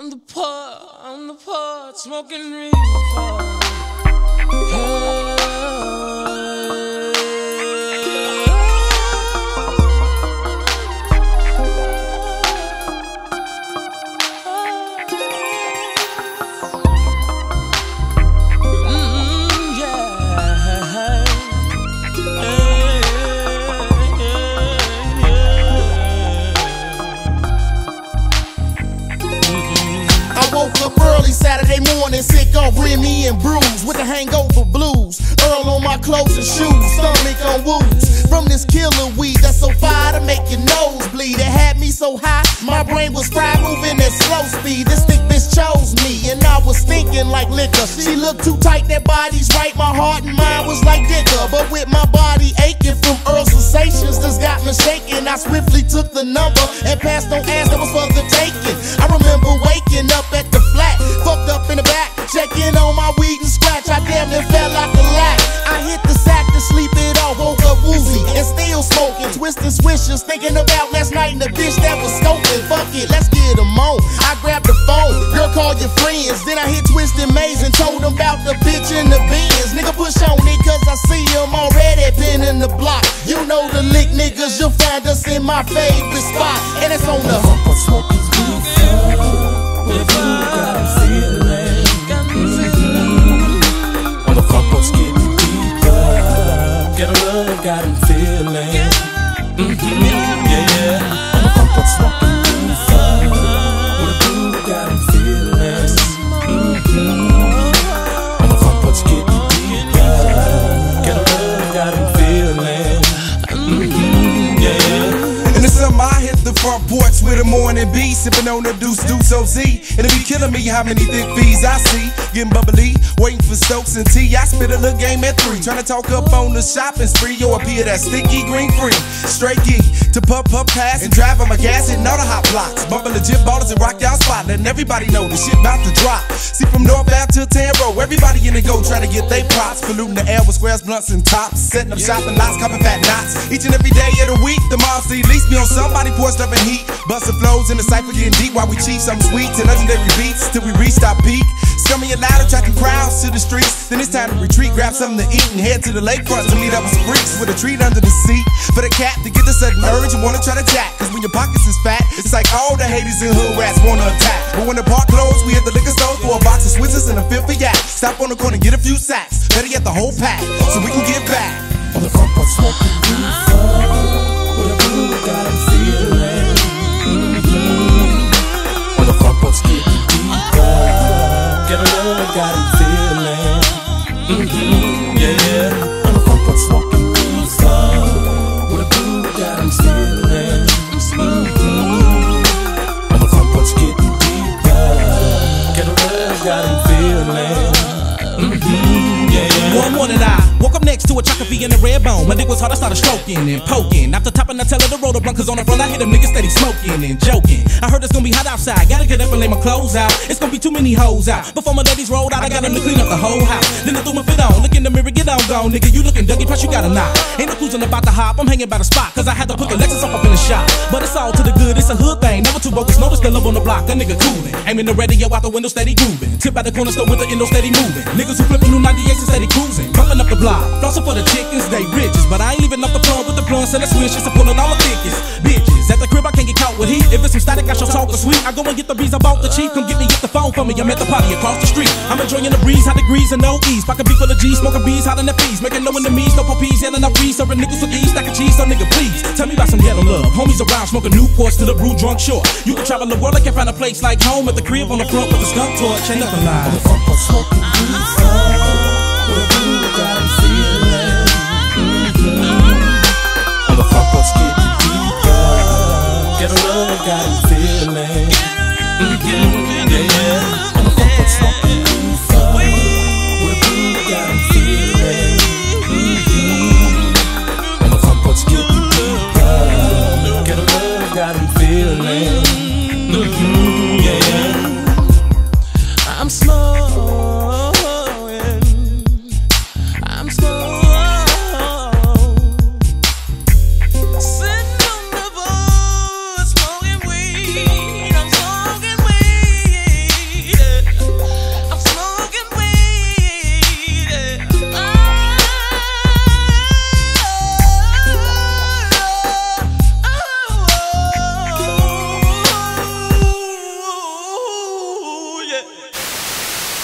On the porch, smoking reefer. Saturday morning, sick on Remy and bruised with the hangover blues. Earl on my clothes and shoes, stomach on wounds. From this killer weed that's so fire to make your nose bleed. It had me so high, my brain was fried, moving at slow speed. This thick bitch chose me, and I was thinking like liquor. She looked too tight, that body's right. My heart and mind was like dicker, but with my body aching from Earl sensations, this got me shaking. I swiftly took the number and passed on ass that was for the taking. I remember waking up at the flat, fucked up in the back, checking on my weed and scratch. I damn near fell out the lack. I hit the sack to sleep it off, woke up woozy and still smoking, twisting swishers, thinking about last night and the bitch that was scoping. Fuck it, let's get them on. I grabbed the phone, girl, call your friends. Then I hit Twista Mayz and told them about the bitch in the Benz. Nigga, push on it cause I see him already been in the block. You know the lick niggas, you'll find us in my favorite spot, and it's on the smoking with you got me feeling. On the front porch getting deeper. Get a love, got him feeling. Yeah. On the front porch smoking reefer. With a blue, got him feeling. On the front porch getting deeper. Get a love, got him feeling. Yeah. In the summer I hit the front porch with a morning bee, sipping on the deuce OZ. And it be killing me how many thick fees I see. Getting bubbly, waiting for Stokes and tea. I spit a little game at 3, trying to talk up on the shopping spree. Yo, appear that sticky green free. Straight geek to puff pass and drive on my gas and all the hot blocks. Bumping legit ballers and rock y'all spot, letting everybody know the shit about to drop. See from northbound to Tanro, everybody in the go trying to get they props. Polluting the air with squares, blunts, and tops. Setting up shopping lots, copping fat knots. Each and every day of the week, the mob see lease me on somebody porched up in heat. Bustin' flows in the cypher getting deep while we cheat something sweet to legendary beats till we reach our peak. Scummy and loud, attracting crowds to the streets. Then it's time to retreat, grab something to eat and head to the lakefront to meet up with some freaks with a treat under the seat for the cat to get the sudden urge and wanna try to jack. Cause when your pockets is fat, it's like all the haters and hood rats wanna attack. But when the park closed, we hit the liquor store for a box of Swizzers and a fifth of yak. Stop on the corner and get a few sacks. Better get the whole pack so we can get back. On the front porch smoking reefer. With a blue, got him feeling. On the front porch getting deeper. Get a love, got him feeling. Yeah. On the front porch smoking reefer. With a blue, got him feeling. On the front porch getting deeper. Get a love, got him feeling. One morning I woke up next to a chocolate in a red bone. My dick was hard, I started stroking and poking. After topping, I tell her to roll the blunt, cause on the front I hit a nigga steady smoking and joking. I heard it's gonna be hot outside, gotta get up and lay my clothes out. It's gonna be too many hoes out. Before my ladies rolled out, I got them to clean up the whole house. Then I threw my fit on, look in the mirror, get on, gone. Nigga, you looking dougie, plus you got a knot. Ain't no cruising about the hop, I'm hanging by the spot, cause I had to put the Lexus up in the shop. But it's all to the good, it's a hood thing. Never too bogus, notice the love on the block, a nigga coolin'. Aiming the radio out the window, steady grooving. Tip out the corner store with the endo steady moving. Niggas who flippin' new 98s and steady cruising. Bumping up the block, flossin' for the chickens, they riches. But I ain't leaving off the plug with the blunts and the switches and pulling all the thickest bitches. At the crib, I can't get caught with heat. If it's some static, I shall talk or sweet. I go and get the bees, I bought the chief. Come get me, get the phone for me. I'm at the party across the street. I'm enjoying the breeze, high degrees and no ease. Pocket beef full of G's, smoking bees, hot in the fees. Making no enemies, no puppies, yelling up breeze. Serving niggas with ease, stack of cheese, so nigga please. Tell me about some yellow love. Homies around, smoking Newports to the brew drunk shore. You can travel the world, I can find a place like home. At the crib on the front with a skunk torch, ain't nothing live. On the front porch smoking reefer. With a blue, got him feeling. On the front porch getting deeper. Get a love, got him feeling.